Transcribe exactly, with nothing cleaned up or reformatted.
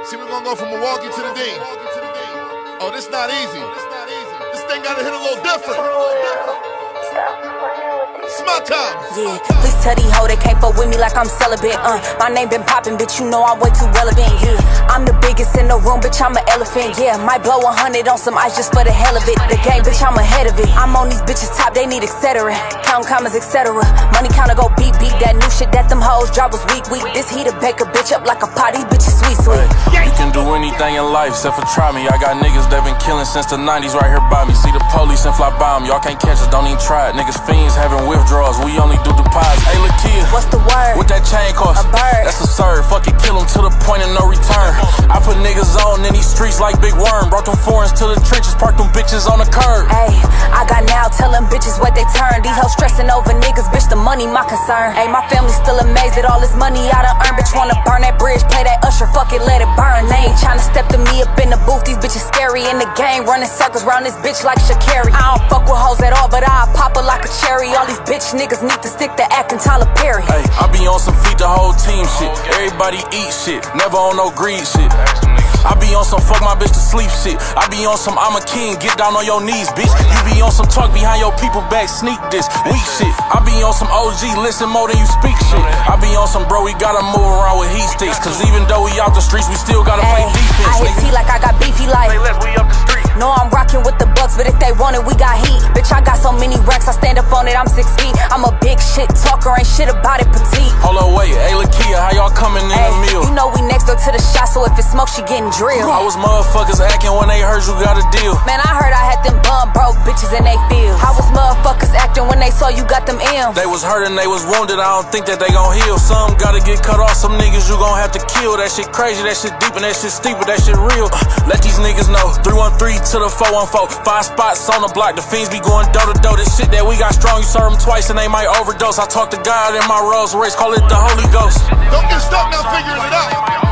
See, we're gonna go from Milwaukee to the D. Oh, this not easy. This thing gotta hit a little different. It's my time. Yeah, please tell these hoes they can't fuck with me like I'm celibate. Uh, my name been poppin', bitch, you know I'm way too relevant. Yeah, I'm the biggest in the room, bitch, I'm an elephant. Yeah, might blow a hundred on some ice just for the hell of it. The game, bitch, I'm ahead of it. I'm on these bitches' top, they need et cetera. Count commas, et cetera. Money counter go beep beep. That new shit that them hoes drop was weak weak. This heater bake a bitch up like a pot. These bitches sweet sweet. Hey, you can do anything in life except for try me. I got niggas that been killing since the nineties right here by me. See the police and fly by 'em. Y'all can't catch us, don't even try it. Niggas fiends having withdrawals. We only do deposits. Hey, Lakeyah, what's the word? What that chain cost? A bird. That's absurd. Fuck it, kill 'em to the point of no return. I put niggas on in these streets like Big Worm. Brought them foreigns to the trenches, parked them bitches on the curb. Hey, I got now, tell them bitches what they turn. These hoes stressing over niggas, bitch, the money my concern. Hey, my family still amazed at all this money I done earned. Bitch, wanna burn that bridge, play that Usher, fuck it, let it burn. They ain't tryna step to me up in the booth. These bitches scary in the game, running circles round this bitch like Shakari. I don't fuck with hoes at all, but I'll pop her like a cherry. All these bitch niggas need to stick to acting Tyler Perry. Hey, I be on some feet the whole team shit. Everybody eat shit, never on no greed shit. I be on some fuck my bitch to sleep shit. I be on some I'm a king, get down on your knees, bitch. You be on some talk behind your people back, sneak this, weak shit. I be on some O G, listen more than you speak shit. I be on some bro, we gotta move around with heat sticks. Cause even though we out the streets, we still gotta play defense. I hit T like I got beefy like we up the street. No, I'm rocking with the Bucks, but if they want it, we got heat. Bitch, I got so many racks, I stand up on it, I'm six feet. I'm a big shit talker, ain't shit about it, petite. Hold on, wait, hey Lakeyah, how y'all coming in Ay, the meal? You know we next door to the shot, so if it smoke, she getting drilled. I was motherfuckers acting when they heard you got a deal. Man, I heard I had them bum broke bitches in they field. How was motherfuckers acting when they saw you got them M's? They was hurting, they was wounded, I don't think that they gon' heal. Some gotta get cut off, some niggas you gon' have to kill. That shit crazy, that shit deep, and that shit steep, but that shit real. Let these niggas know, three one three to the four one four. Five spots on the block, the fiends be going door to door. This shit that we got strong, you serve them twice and they might overdose. I talk to God in my Rolls Royce, call it the Holy Ghost. Don't get stuck now figuring it out.